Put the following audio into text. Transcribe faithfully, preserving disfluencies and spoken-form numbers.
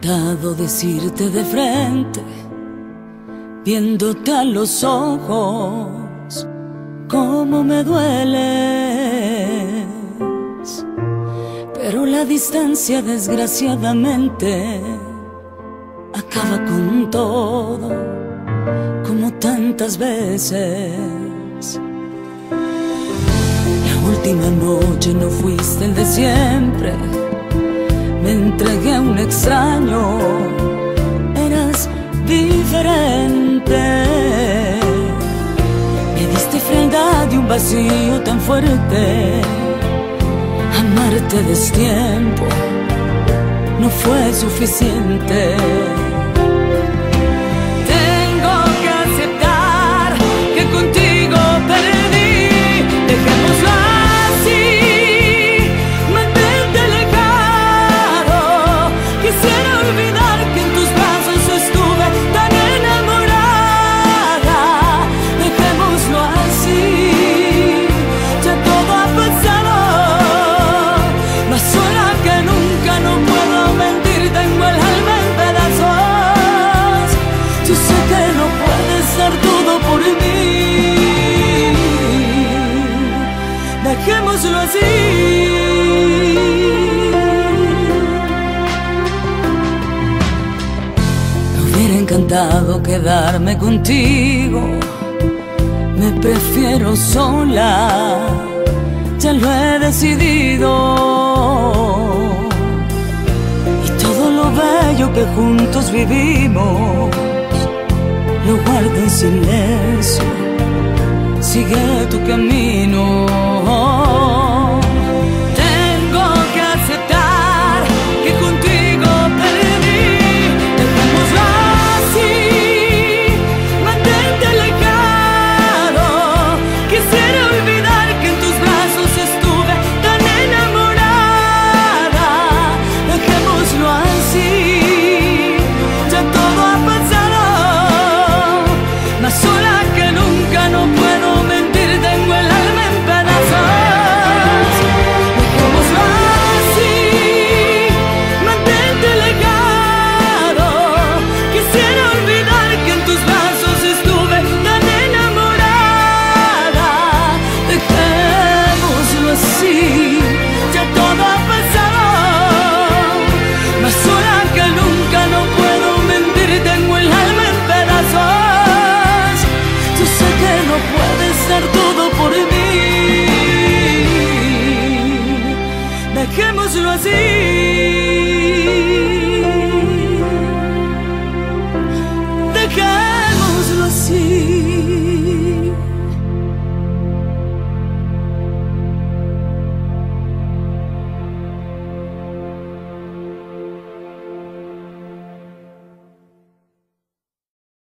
encantado decirte de frente, viéndote a los ojos, cómo me dueles. Pero la distancia, desgraciadamente, acaba con todo, como tantas veces. La última noche no fuiste el de siempre, me entregué a un extraño, eras diferente. Me diste frialdad y un vacío tan fuerte. Amarte a destiempo no fue suficiente. Tengo que aceptar que contigo perdí. Dejémoslo así, mantente alejado. Quisiera olvidar que en tus brazos estuve tan enamorada. Dejémoslo así, ya todo ha pasado. Más sola que nunca, no puedo mentir, tengo el alma en pedazos. Yo sé que no puedes dar todo por mí. Dejémoslo así. Me hubiera encantado quedarme contigo, me prefiero sola, ya lo he decidido. Y todo lo bello que juntos vivimos lo guardo en silencio. Sigue tu camino. Tengo que aceptar que contigo perdí. Dejémoslo así, mantente alejado. Quisiera olvidar que en tus brazos estuve tan enamorada. Dejémoslo así, ya todo ha pasado. Más sola que nunca, no puedo mentir, tengo el alma en pedazos. Dejémoslo así, mantente alejado. Quisiera olvidar que en tus brazos estuve tan enamorada. Dejémoslo así, ya todo ha pasado. Más sola que nunca, no puedo mentir, tengo el alma en pedazos. Yo sé que no puedes dar todo por mí. Dejémoslo así.